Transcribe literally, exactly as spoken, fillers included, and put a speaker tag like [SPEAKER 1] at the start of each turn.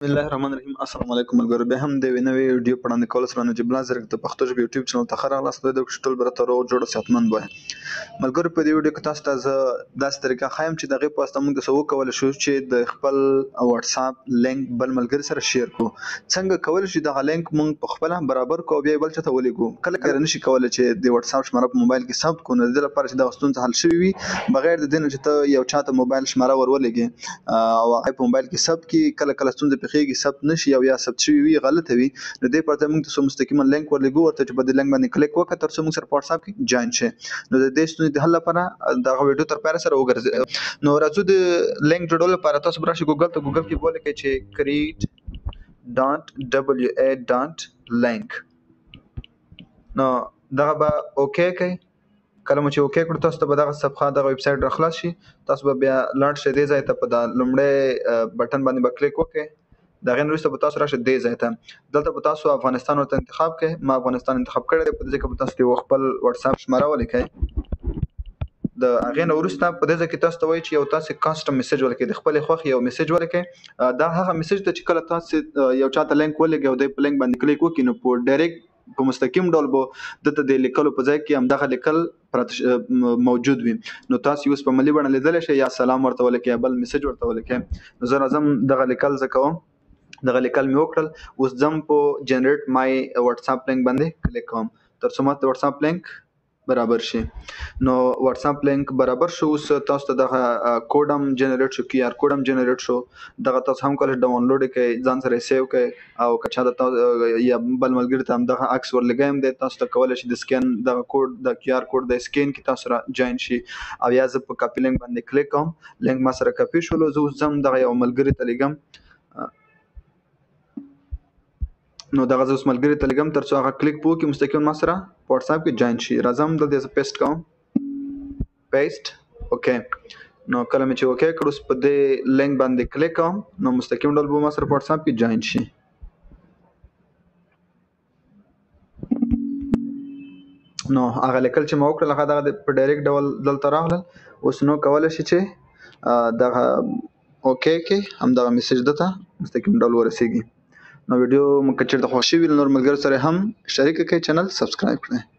[SPEAKER 1] بسم الله الرحمن الرحیم. السلام علیکم ملګرو، بیا هم د یوې نوې ویډیو په وړاندې کولو سره نجیب الله زرګ د پښتو ژبې یوټیوب چینل ته ښه راغلاست. د دې ټول برته روغ جوړ صحتمند وای ملګرو. په دې ویډیو کې تاسو ته زه داسې طریقه ښایم چې د هغې په واسطه موږ داسې وکولی شو چې د خپل واتساپ لینک بل ملګري سره شیر کړو. څنګه کولی شو دغه لینک موږ په خپله برابر کړو او بیا یې بل چا ته ولیږو. کله کله نشي کولی چې د واتساپ شماره په موبایل کې ثبت کړو، نو د دې لپاره چې دغه ستونزه حل شوې وي بغیر د دې نه چې ته یو چا ته موبایل شماره ور ولېږې او هغه په موبایل کې ثبت کړي، کله کله ستونزه پېښېږي ثبت نشي او یا ثبت شوي وي غلطه وي، نو دې پرته موږ ته مستقیما لینک ورلېږو ورته چې په دې لینک باندې کلیک وکړه تر څو موږ سره په واتساپ کې جوین شي. نو د دې ستونزې د حل لپاره دغه ویډیو تر پایه سره وګرځئ. نو راځو د لینک جوړولو لپاره تاسو به راشئ ګوګل ته. ګوګل کې به ولیکئ چې create dot w a dot link. نو دغه به اوکې کوئ. کله مو چې اوکې کړو تاسو ته به دغه صفحه دغه ویب سایټ راخلاص شي. تاسو به بیا لاړ شئ دې ځای ته، په دا لومړی بټن باندې به کلیک وکړئ. د هغې نه وروسته به تاسو راشئ دې ځای ته. دلته به تاسو افغانستان ورته انتخاب کړئ. ما افغانستان انتخاب کړی دی. په دې ځای کې به تاسو یو خپل واتساپ شماره ولیکئ. د هغې نه وروسته په دې ځای کې تاسو ته وایي چې یو تاسې کاسټم میسج ولیکئ، د خپلې خوښې یو میسج ولیکئ. دا هغه میسج ته چې کله تاسو یو چا ته لینک ولېږئ او دی په لینک باندې کلیک وکړي نو په ډایرکټ په مستقیم ډول به دته د لیکلو په ځای کې همدغه لیکل موجود وي. نو تاسو یې اوس په ملي بڼه لیدلی شئ، یا سلام ورته ولیکئ یا بل میسج ورته ولیکئ. نو زه راځم دغه لیکل زه کوم. دغه لیکل مې وکړل. اوس ځم په جنریټ مای واتساپ لینک باندې کلیک کوم تر څو ماته واتساپ لینک برابر شي. نو واتساپ لینک برابر شو. اوس تاسو ته دغه کوډ هم جنریټ شو، کیو آر کوډ هم جنریټ شو. دغه تاسو هم کولی ډاونلوډ یې کړئ، ځان سره یې سیو کړئ او که چا ته یا بل ملګري ته هم دغه عکس ورلګی هم دی، تاسو ته کولی شي د سکین دغه کوډ د کیو آر کوډ د سکین کې تاسو سره جوین شي. او یا زه په کاپي لینک باندې کلیک کوم. لینک ما سره کاپي شولو. زه اوس ځم دغه یو ملګري ته لیږم. نو دغه زه اوس ملګري ته لیږم تر څو هغه کلیک په وکړي مستقیم ما سره په واتساپ کې جوین شي. راځم دلته زه پیسټ کوم. پیسټ اوکې. نو کله مې چې اوکې کړ اوس په دې لینک باندې کلیک کوم نو مستقیم ډول به ما سره په واتساپ کې جوین شي. نو هغه لیکل چې ما وکړل هغه دغه په ډایرکټ ډول دلته راغلل. اوس نو کولی شي چې دغه اوکې کې همدغه میسج دته مستقیم ډول ورسیږي. نو ویډیو مو که چېرته خوښ شوي نور ملګرو سره هم شریکه کړئ، چینل سبسکرایب کړئ.